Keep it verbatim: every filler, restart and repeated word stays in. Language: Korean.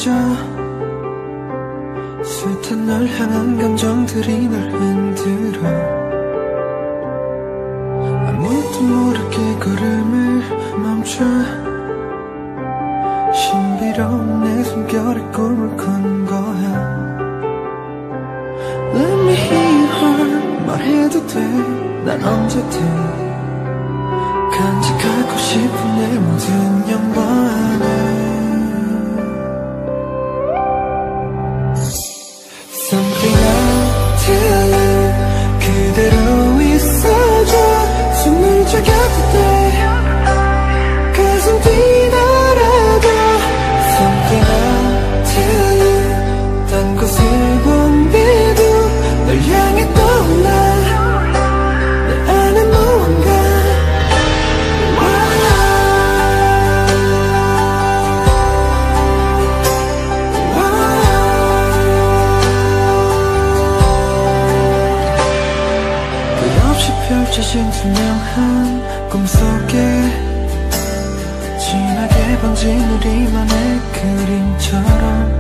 젖어 숱한 널 향한 감정들이 널 흔들어 아무도 모르게 걸음을 멈춰 신비로운 내 숨결에 꿈을 꾼 거야. Let me hear 말해도 돼. 난 언제든 간직하고 싶은 내 모든 영광을 Something I'll tell you 그대로 있어줘. 숨을 죽여도 돼. 가슴 뛰더라도 Something I'll tell you 딴 곳을 본 뒤도 널 향해 떠올라. 내 안에 무언가 끝없이 펼쳐진 투명한 꿈속에 진하게 번진 우리만의 그림처럼